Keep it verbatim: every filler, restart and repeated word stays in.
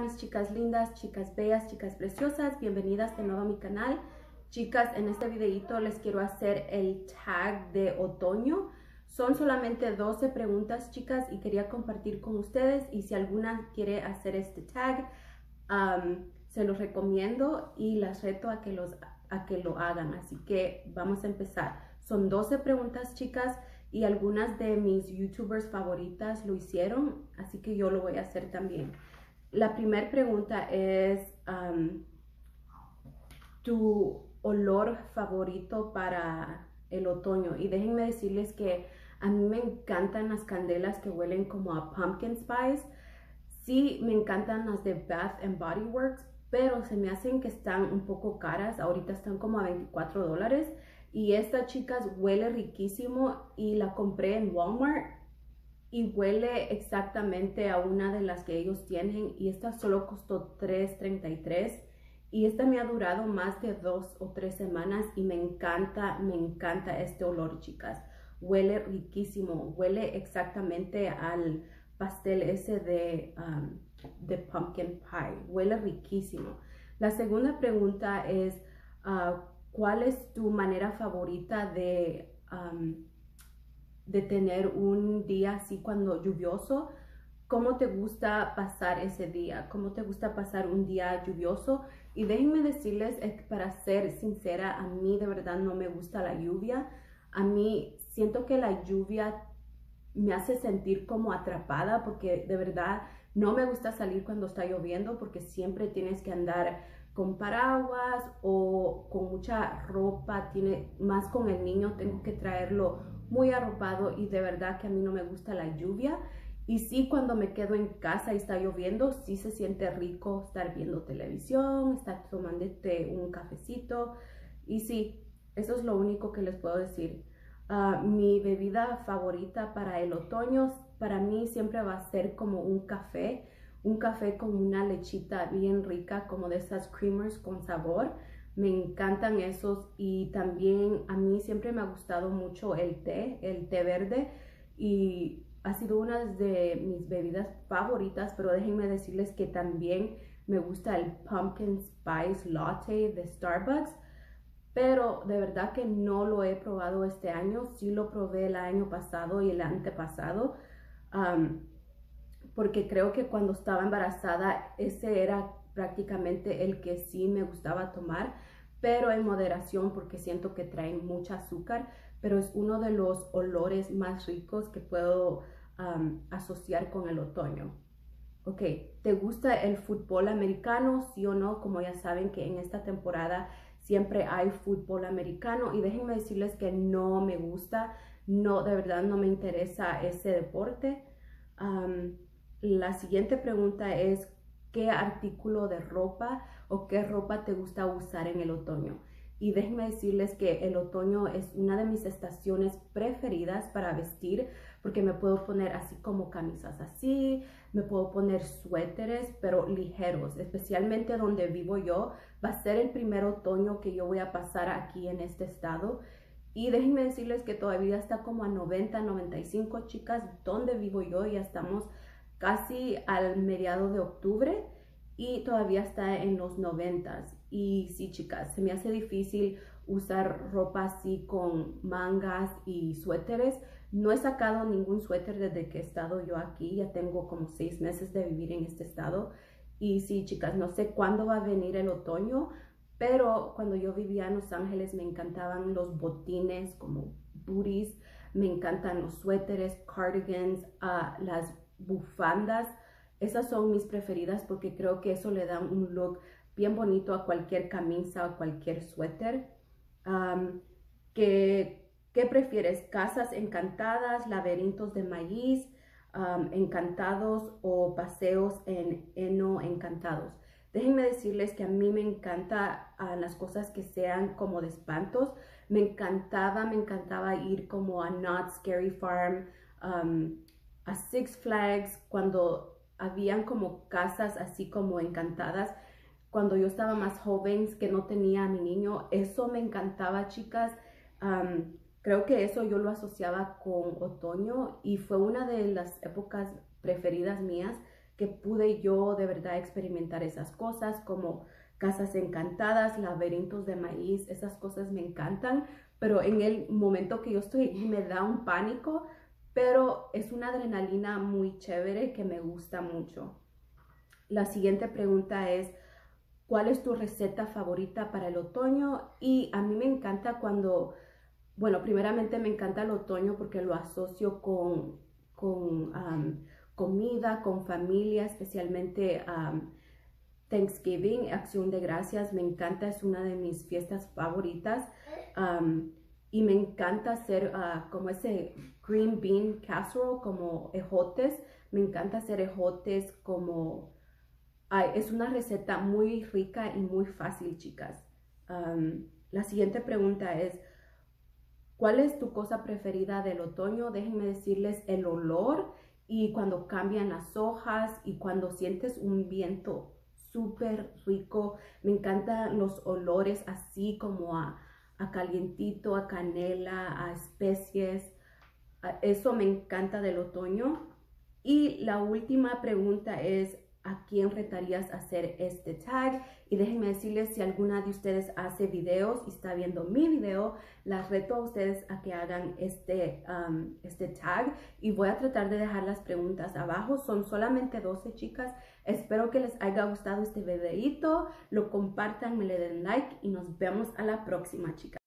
buenas, chicas lindas, chicas bellas, chicas preciosas, bienvenidas de nuevo a mi canal. Chicas, en este videito les quiero hacer el tag de otoño. Son solamente doce preguntas, chicas, y quería compartir con ustedes, y si alguna quiere hacer este tag, um, se los recomiendo y las reto a que, los, a que lo hagan. Así que vamos a empezar. Son doce preguntas, chicas, y algunas de mis youtubers favoritas lo hicieron, así que yo lo voy a hacer también. La primera pregunta es um, tu olor favorito para el otoño, y déjenme decirles que a mí me encantan las candelas que huelen como a pumpkin spice. Sí, me encantan las de Bath and Body Works, pero se me hacen que están un poco caras. Ahorita están como a veinticuatro dólares. Y esta, chicas, huele riquísimo y la compré en Walmart y huele exactamente a una de las que ellos tienen, y esta solo costó tres treinta y tres, y esta me ha durado más de dos o tres semanas y me encanta, me encanta este olor, chicas. Huele riquísimo, huele exactamente al pastel ese de, um, de pumpkin pie, huele riquísimo. La segunda pregunta es, uh, ¿cuál es tu manera favorita de, um, de tener un día así cuando lluvioso? ¿Cómo te gusta pasar ese día? ¿Cómo te gusta pasar un día lluvioso? Y déjenme decirles, eh, para ser sincera, a mí de verdad no me gusta la lluvia. A mí siento que la lluvia me hace sentir como atrapada, porque de verdad no me gusta salir cuando está lloviendo, porque siempre tienes que andar con paraguas o con mucha ropa, tiene, más con el niño tengo que traerlo muy arropado, y de verdad que a mí no me gusta la lluvia. Y sí, cuando me quedo en casa y está lloviendo, sí se siente rico estar viendo televisión, estar tomándote un cafecito, y sí, eso es lo único que les puedo decir. Uh, mi bebida favorita para el otoño, para mí siempre va a ser como un café, un café con una lechita bien rica, como de esas creamers con sabor. Me encantan esos, y también a mí siempre me ha gustado mucho el té, el té verde, y ha sido una de mis bebidas favoritas. Pero déjenme decirles que también me gusta el pumpkin spice latte de Starbucks, pero de verdad que no lo he probado este año. Sí lo probé el año pasado y el antepasado, um, porque creo que cuando estaba embarazada ese era prácticamente el que sí me gustaba tomar, pero en moderación, porque siento que traen mucho azúcar, pero es uno de los olores más ricos que puedo um, asociar con el otoño. Ok, ¿te gusta el fútbol americano? Sí o no. Como ya saben que en esta temporada siempre hay fútbol americano, y déjenme decirles que no me gusta, no, de verdad no me interesa ese deporte. Um, la siguiente pregunta es, ¿qué artículo de ropa o qué ropa te gusta usar en el otoño? Y déjenme decirles que el otoño es una de mis estaciones preferidas para vestir, porque me puedo poner así como camisas así, me puedo poner suéteres, pero ligeros, especialmente donde vivo yo. Va a ser el primer otoño que yo voy a pasar aquí en este estado, y déjenme decirles que todavía está como a noventa, noventa y cinco, chicas, donde vivo yo. Ya estamos casi al mediado de octubre y todavía está en los noventas. Y sí, chicas, se me hace difícil usar ropa así con mangas y suéteres. No he sacado ningún suéter desde que he estado yo aquí, ya tengo como seis meses de vivir en este estado. Y sí, chicas, no sé cuándo va a venir el otoño, pero cuando yo vivía en Los Ángeles me encantaban los botines como booties, me encantan los suéteres, cardigans, uh, las bufandas. Esas son mis preferidas, porque creo que eso le da un look bien bonito a cualquier camisa o cualquier suéter. Um, ¿qué, ¿Qué prefieres? ¿Casas encantadas, laberintos de maíz, um, encantados, o paseos en heno encantados? Déjenme decirles que a mí me encanta uh, las cosas que sean como de espantos. Me encantaba, me encantaba ir como a Knott's Scary Farm, um, a Six Flags, cuando habían como casas así como encantadas. Cuando yo estaba más joven, que no tenía a mi niño, eso me encantaba, chicas. Um, creo que eso yo lo asociaba con otoño, y fue una de las épocas preferidas mías, que pude yo de verdad experimentar esas cosas como casas encantadas, laberintos de maíz, esas cosas me encantan, pero en el momento que yo estoy allí me da un pánico, pero es una adrenalina muy chévere que me gusta mucho. La siguiente pregunta es, ¿cuál es tu receta favorita para el otoño? Y a mí me encanta cuando, bueno, primeramente me encanta el otoño porque lo asocio con, con um, comida, con familia, especialmente um, Thanksgiving, Acción de Gracias. Me encanta, es una de mis fiestas favoritas. Um, y me encanta hacer uh, como ese green bean casserole, como ejotes. Me encanta hacer ejotes como... Ay, es una receta muy rica y muy fácil, chicas. Um, la siguiente pregunta es, ¿cuál es tu cosa preferida del otoño? Déjenme decirles el olor y cuando cambian las hojas y cuando sientes un viento súper rico. Me encantan los olores así como a, a calientito, a canela, a especies. Eso me encanta del otoño. Y la última pregunta es, ¿a quién retarías a hacer este tag? Y déjenme decirles, si alguna de ustedes hace videos y está viendo mi video, las reto a ustedes a que hagan este, um, este tag. Y voy a tratar de dejar las preguntas abajo. Son solamente doce, chicas. Espero que les haya gustado este videito. Lo compartan, me le den like y nos vemos a la próxima, chicas.